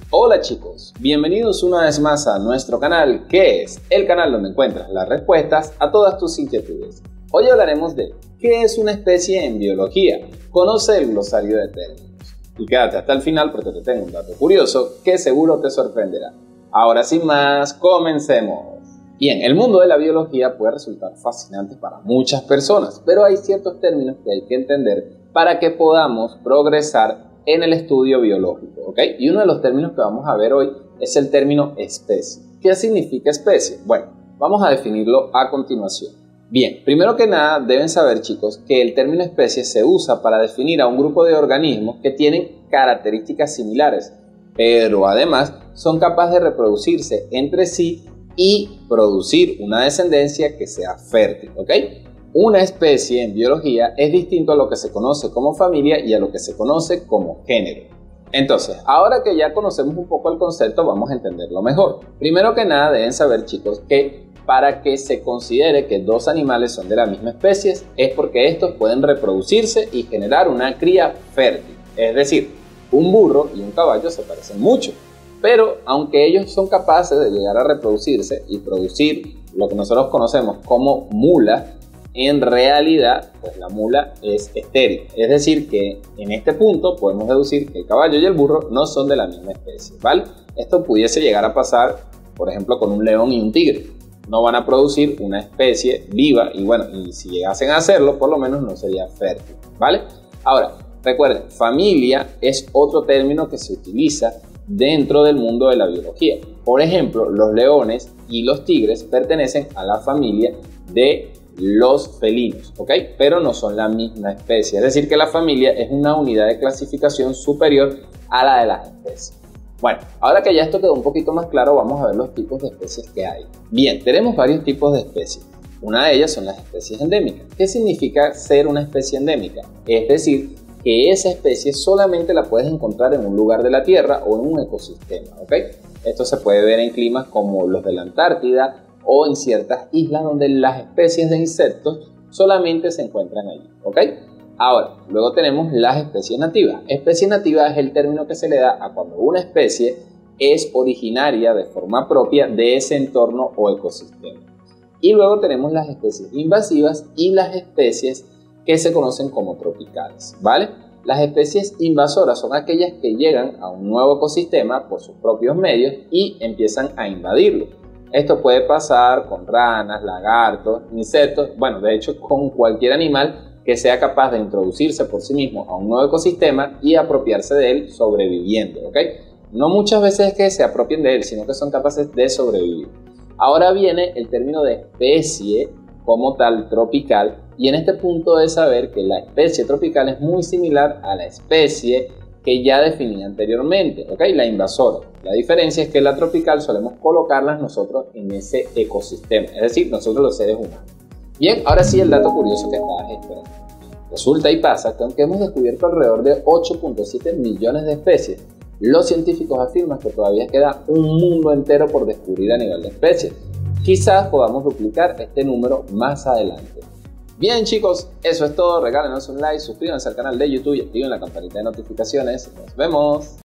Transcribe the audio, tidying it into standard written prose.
Hola chicos, bienvenidos una vez más a nuestro canal, que es el canal donde encuentras las respuestas a todas tus inquietudes. Hoy hablaremos de ¿qué es una especie en biología? Conoce el glosario de términos. Y quédate hasta el final porque te tengo un dato curioso que seguro te sorprenderá. Ahora sin más, comencemos. Bien, el mundo de la biología puede resultar fascinante para muchas personas, pero hay ciertos términos que hay que entender para que podamos progresar en el estudio biológico, ¿ok? Y uno de los términos que vamos a ver hoy es el término especie. ¿Qué significa especie? Bueno, vamos a definirlo a continuación. Bien, primero que nada deben saber, chicos, que el término especie se usa para definir a un grupo de organismos que tienen características similares, pero además son capaces de reproducirse entre sí y producir una descendencia que sea fértil, ¿ok? Una especie en biología es distinto a lo que se conoce como familia y a lo que se conoce como género. Entonces, ahora que ya conocemos un poco el concepto, vamos a entenderlo mejor. Primero que nada deben saber, chicos, que para que se considere que dos animales son de la misma especie es porque estos pueden reproducirse y generar una cría fértil. Es decir, un burro y un caballo se parecen mucho, pero aunque ellos son capaces de llegar a reproducirse y producir lo que nosotros conocemos como mula, en realidad, pues la mula es estéril. Es decir, que en este punto podemos deducir que el caballo y el burro no son de la misma especie, ¿vale? Esto pudiese llegar a pasar, por ejemplo, con un león y un tigre. No van a producir una especie viva y bueno, y si llegasen a hacerlo, por lo menos no sería fértil, ¿vale? Ahora, recuerden, familia es otro término que se utiliza dentro del mundo de la biología. Por ejemplo, los leones y los tigres pertenecen a la familia de los felinos, ¿ok? Pero no son la misma especie. Es decir, que la familia es una unidad de clasificación superior a la de las especies. Bueno, ahora que ya esto quedó un poquito más claro, vamos a ver los tipos de especies que hay. Bien, tenemos varios tipos de especies. Una de ellas son las especies endémicas. ¿Qué significa ser una especie endémica? Es decir, que esa especie solamente la puedes encontrar en un lugar de la Tierra o en un ecosistema, ¿ok? Esto se puede ver en climas como los de la Antártida o en ciertas islas donde las especies de insectos solamente se encuentran allí, ¿ok? Ahora, luego tenemos las especies nativas. Especie nativa es el término que se le da a cuando una especie es originaria de forma propia de ese entorno o ecosistema. Y luego tenemos las especies invasivas y las especies que se conocen como tropicales, ¿vale? Las especies invasoras son aquellas que llegan a un nuevo ecosistema por sus propios medios y empiezan a invadirlo. Esto puede pasar con ranas, lagartos, insectos, bueno, de hecho con cualquier animal que sea capaz de introducirse por sí mismo a un nuevo ecosistema y apropiarse de él sobreviviendo, ¿ok? No muchas veces es que se apropien de él, sino que son capaces de sobrevivir. Ahora viene el término de especie como tal tropical y en este punto de saber que la especie tropical es muy similar a la especie que ya definí anteriormente, ¿ok? La invasora. La diferencia es que la tropical solemos colocarlas nosotros en ese ecosistema, es decir, nosotros los seres humanos. Bien, ahora sí el dato curioso que estabas esperando. Resulta y pasa que aunque hemos descubierto alrededor de 8.7 millones de especies, los científicos afirman que todavía queda un mundo entero por descubrir a nivel de especies. Quizás podamos duplicar este número más adelante. Bien chicos, eso es todo, regálenos un like, suscríbanse al canal de YouTube y activen la campanita de notificaciones. Nos vemos.